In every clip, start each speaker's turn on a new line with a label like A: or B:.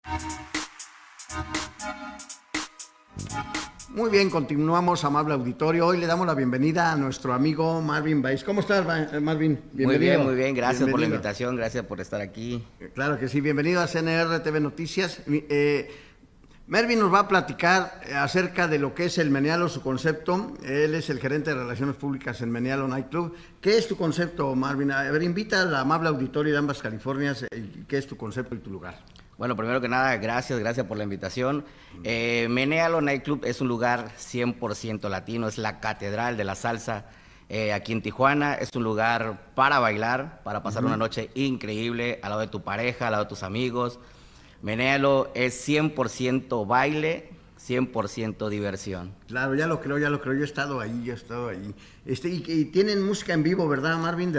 A: Muy bien, continuamos, amable auditorio. Hoy le damos la bienvenida a nuestro amigo Marvin Baez. ¿Cómo estás, Marvin?
B: Bienvenido. Muy bien, gracias
A: bienvenido.
B: por la invitación, gracias por estar aquí.
A: Claro que sí, bienvenido a CNR TV Noticias. Marvin nos va a platicar acerca de lo que es el Menealo, su concepto. Él es el gerente de Relaciones Públicas en Menealo Nightclub. ¿Qué es tu concepto, Marvin? A ver, invita al amable auditorio de ambas Californias. ¿Qué es tu concepto y tu lugar?
B: Bueno, primero que nada, gracias por la invitación. Menealo Nightclub es un lugar 100% latino, es la catedral de la salsa aquí en Tijuana. Es un lugar para bailar, para pasar una noche increíble al lado de tu pareja, al lado de tus amigos. Menealo es 100% baile, 100% diversión.
A: Claro, ya lo creo, yo he estado ahí. Y tienen música en vivo, ¿verdad, Marvin?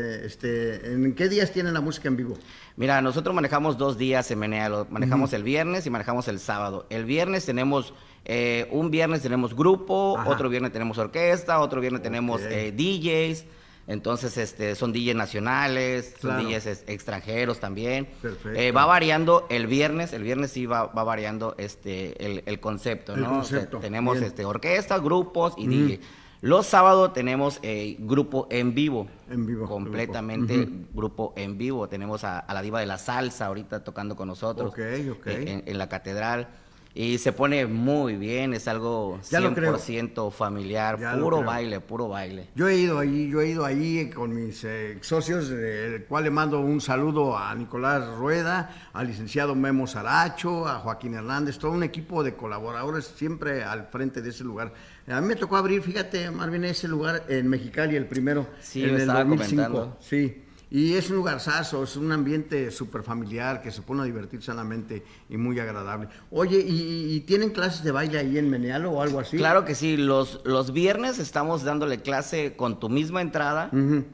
A: ¿En qué días tienen la música en vivo?
B: Mira, nosotros manejamos 2 días en Menealo, manejamos el viernes y manejamos el sábado. El viernes tenemos, un viernes tenemos grupo, otro viernes tenemos orquesta, otro viernes tenemos DJs. Entonces, son DJs nacionales, son DJs extranjeros también.
A: Perfecto.
B: Va variando el viernes sí va variando el concepto, ¿no?
A: Concepto.
B: Tenemos orquesta, grupos y DJ. Los sábados tenemos grupo en vivo.
A: En vivo.
B: Completamente grupo en vivo. Tenemos a la diva de la salsa ahorita tocando con nosotros. En la catedral. Y se pone muy bien, es algo 100% familiar, puro baile.
A: Yo he ido ahí con mis socios, el cual le mando un saludo a Nicolás Rueda, al licenciado Memo Saracho, a Joaquín Hernández, todo un equipo de colaboradores siempre al frente de ese lugar. A mí me tocó abrir, fíjate, Marvin, ese lugar en Mexicali, el primero,
B: sí,
A: en
B: me
A: el
B: estaba
A: 2005.
B: comentando.
A: Sí. Y es un lugarzazo, es un ambiente súper familiar que se pone a divertir sanamente y muy agradable. Oye, ¿y tienen clases de baile ahí en Menealo o algo así?
B: Claro que sí, los viernes estamos dándole clase con tu misma entrada,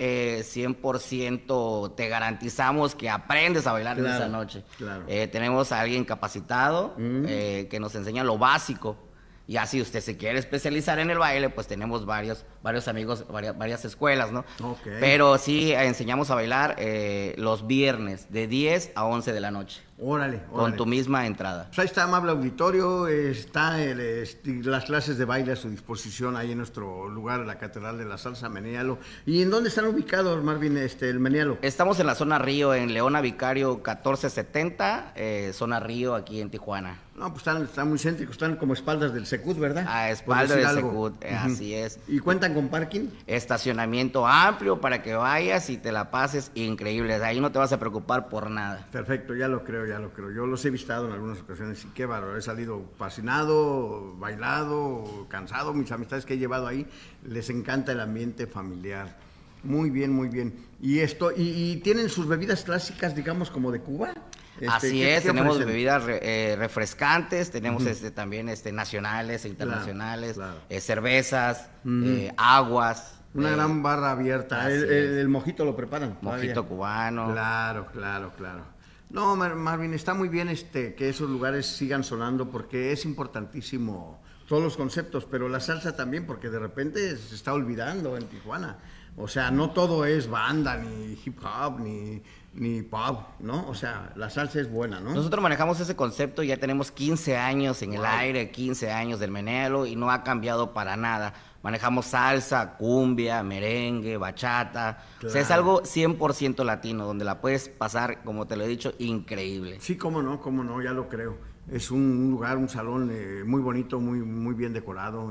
B: 100% te garantizamos que aprendes a bailar en esa noche.
A: Claro.
B: Tenemos a alguien capacitado que nos enseña lo básico. Y así usted se quiere especializar en el baile, pues tenemos varios amigos, varias escuelas, ¿no? Pero sí enseñamos a bailar los viernes de 10 a 11 de la noche.
A: Órale.
B: Con tu misma entrada.
A: Pues ahí está, amable auditorio, está las clases de baile a su disposición ahí en nuestro lugar, la Catedral de la Salsa, Menealo. ¿Y en dónde están ubicados, Marvin, el Menealo?
B: Estamos en la zona Río, en Leona Vicario 1470, zona Río, aquí en Tijuana.
A: No, pues están muy céntricos, están como espaldas del Secut, ¿verdad?
B: A espaldas del Secut, así es.
A: ¿Y cuentan con parking?
B: Estacionamiento amplio para que vayas y te la pases increíble. Ahí no te vas a preocupar por nada.
A: Perfecto, ya lo creo. Yo los he visitado en algunas ocasiones y qué bárbaro. He salido fascinado, bailado, cansado. Mis amistades que he llevado ahí, les encanta el ambiente familiar. Muy bien, muy bien. ¿Y tienen sus bebidas clásicas, digamos, como de Cuba?
B: Así es, tenemos bebidas refrescantes, tenemos también nacionales e internacionales,
A: claro.
B: Cervezas, aguas.
A: Una gran barra abierta. El mojito lo preparan.
B: Mojito cubano.
A: Claro. No, Marvin, está muy bien que esos lugares sigan sonando porque es importantísimo todos los conceptos, pero la salsa también, porque de repente se está olvidando en Tijuana. O sea, no todo es banda, ni hip hop, ni pop, ¿no? O sea, la salsa es buena, ¿no?
B: Nosotros manejamos ese concepto, ya tenemos 15 años en el aire, 15 años del Menealo y no ha cambiado para nada. Manejamos salsa, cumbia, merengue, bachata.
A: Claro.
B: O sea, es algo 100% latino, donde la puedes pasar, como te lo he dicho, increíble.
A: Sí, cómo no, ya lo creo. Es un lugar, un salón muy bonito, muy bien decorado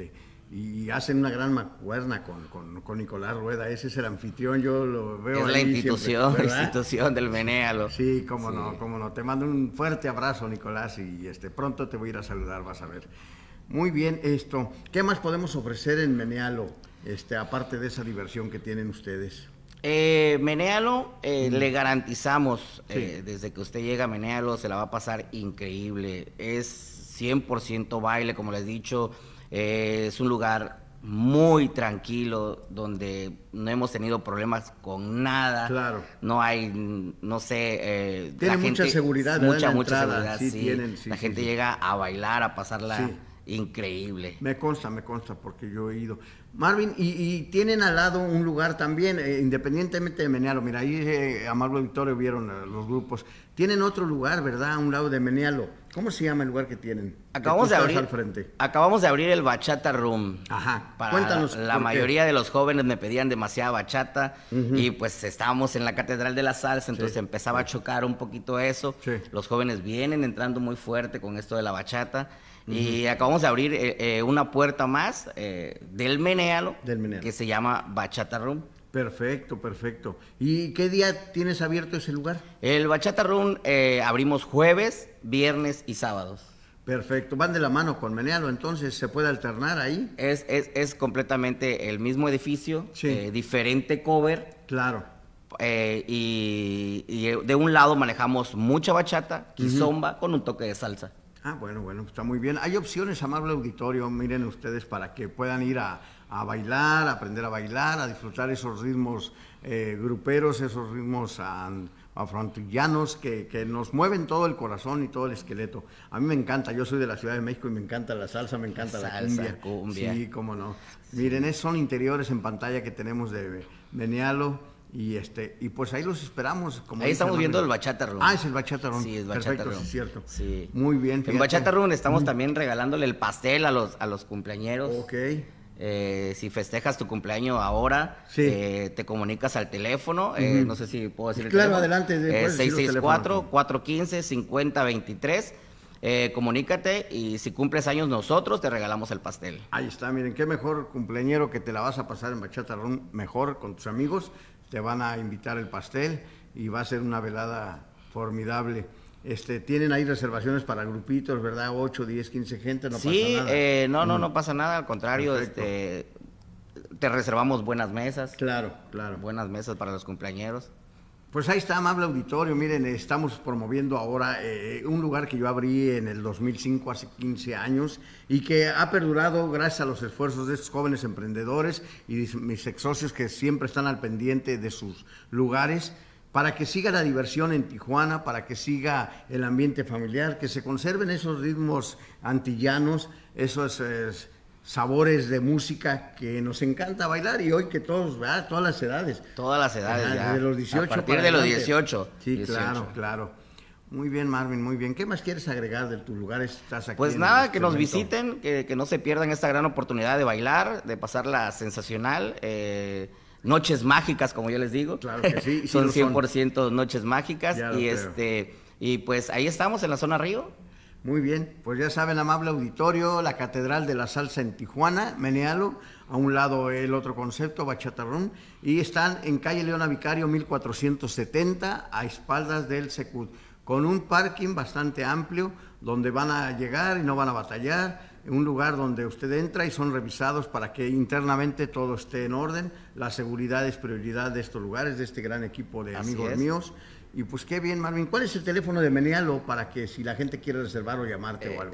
A: y hacen una gran mancuerna con Nicolás Rueda. Ese es el anfitrión, yo lo veo.
B: Es
A: ahí
B: la
A: siempre,
B: institución del Menealo.
A: Sí, cómo no. Te mando un fuerte abrazo, Nicolás, y pronto te voy a ir a saludar, vas a ver. Muy bien, ¿qué más podemos ofrecer en Menealo, aparte de esa diversión que tienen ustedes?
B: Menealo, le garantizamos, desde que usted llega a Menealo, se la va a pasar increíble. Es 100% baile, como les he dicho. Es un lugar muy tranquilo, donde no hemos tenido problemas con nada.
A: Claro.
B: No hay, no sé...
A: Tiene mucha seguridad,
B: mucha
A: entrada.
B: seguridad,
A: sí.
B: La gente llega a bailar, a pasarla increíble.
A: Me consta, porque yo he ido. Marvin, y tienen al lado un lugar también, independientemente de Menealo. Mira, ahí Amable Victorio vieron los grupos. Tienen otro lugar, ¿verdad? A un lado de Menealo. ¿Cómo se llama el lugar que tienen?
B: Acabamos de abrir el Bachata Room.
A: Ajá.
B: Cuéntanos. La mayoría de los jóvenes me pedían demasiada bachata y pues estábamos en la Catedral de la Salsa, entonces empezaba a chocar un poquito eso. Sí. Los jóvenes vienen entrando muy fuerte con esto de la bachata. Y acabamos de abrir una puerta más del Menealo, que se llama Bachata Room.
A: Perfecto, perfecto. ¿Y qué día tienes abierto ese lugar?
B: El Bachata Room abrimos jueves, viernes y sábados.
A: Perfecto. Van de la mano con Menealo, entonces se puede alternar ahí.
B: Es completamente el mismo edificio, diferente cover.
A: Claro.
B: Y de un lado manejamos mucha bachata, kizomba, con un toque de salsa.
A: Ah, bueno, está muy bien. Hay opciones, amable auditorio, miren ustedes, para que puedan ir a bailar, a aprender a bailar, a disfrutar esos ritmos gruperos, esos ritmos afrontillanos que nos mueven todo el corazón y todo el esqueleto. A mí me encanta, yo soy de la Ciudad de México y me encanta la salsa, me encanta la cumbia. Sí, cómo no. Miren, son interiores en pantalla que tenemos de Menealo. Y pues ahí los esperamos.
B: Ahí estamos viendo el Bachata Room.
A: Ah, es el Bachata Room.
B: Sí, es Bachata Room.
A: Sí, es cierto.
B: Sí.
A: Muy bien.
B: Fíjate. En Bachata Room estamos también regalándole el pastel a los cumpleañeros.
A: Ok.
B: Si festejas tu cumpleaños ahora, te comunicas al teléfono. No sé si puedo decir el
A: teléfono.
B: Claro,
A: adelante.
B: 664-415-5023. Comunícate y si cumples años nosotros te regalamos el pastel.
A: Ahí está, miren, qué mejor cumpleañero que te la vas a pasar en Bachata Room, mejor con tus amigos. Te van a invitar el pastel y va a ser una velada formidable. Tienen ahí reservaciones para grupitos, ¿verdad? 8, 10, 15 gente, no pasa nada.
B: No pasa nada, al contrario, te reservamos buenas mesas.
A: Claro.
B: Buenas mesas para los cumpleañeros.
A: Pues ahí está, amable auditorio. Miren, estamos promoviendo ahora un lugar que yo abrí en el 2005, hace 15 años, y que ha perdurado gracias a los esfuerzos de estos jóvenes emprendedores y mis ex socios que siempre están al pendiente de sus lugares, para que siga la diversión en Tijuana, para que siga el ambiente familiar, que se conserven esos ritmos antillanos, esos sabores de música que nos encanta bailar, y hoy que todas las edades.
B: Todas las edades, ya.
A: De los 18
B: a partir de los 18.
A: Sí, 18. Claro. Muy bien, Marvin, muy bien. ¿Qué más quieres agregar de tus lugares? Estás aquí.
B: Pues nada, que nos visiten, que no se pierdan esta gran oportunidad de bailar, de pasarla sensacional. Noches mágicas, como yo les digo.
A: Claro que sí.
B: Son 100% noches mágicas. Y pues ahí estamos en la zona Río.
A: Muy bien, pues ya saben, amable auditorio, la Catedral de la Salsa en Tijuana, Menealo, a un lado el otro concepto, Bachata Room, y están en calle Leona Vicario 1470, a espaldas del Secut, con un parking bastante amplio, donde van a llegar y no van a batallar, un lugar donde usted entra y son revisados para que internamente todo esté en orden. La seguridad es prioridad de estos lugares, de este gran equipo de amigos míos. Y pues qué bien, Marvin. ¿Cuál es el teléfono de Menealo para que si la gente quiere reservar o llamarte o algo?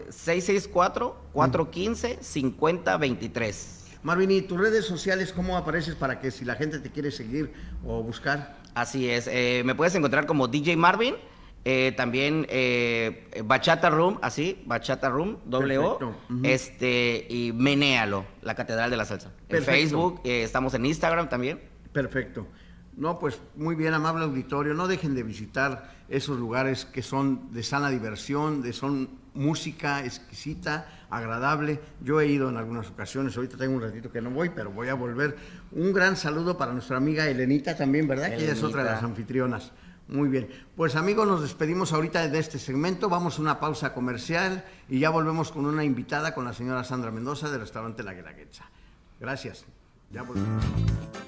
B: 664-415-5023.
A: Marvin, ¿y tus redes sociales cómo apareces para que si la gente te quiere seguir o buscar?
B: Así es. Me puedes encontrar como DJ Marvin. También Bachata Room, así, Bachata Room, W-O, y Menealo, la Catedral de la Salsa. Perfecto. En Facebook, estamos en Instagram también.
A: Perfecto. No, pues muy bien, amable auditorio, no dejen de visitar esos lugares que son de sana diversión, son música exquisita, agradable. Yo he ido en algunas ocasiones, ahorita tengo un ratito que no voy, pero voy a volver. Un gran saludo para nuestra amiga Elenita también, ¿verdad? Que ella es otra de las anfitrionas. Muy bien, pues amigos, nos despedimos ahorita de este segmento, vamos a una pausa comercial y ya volvemos con una invitada, con la señora Sandra Mendoza del restaurante La Guelaguetza. Gracias, ya volvemos.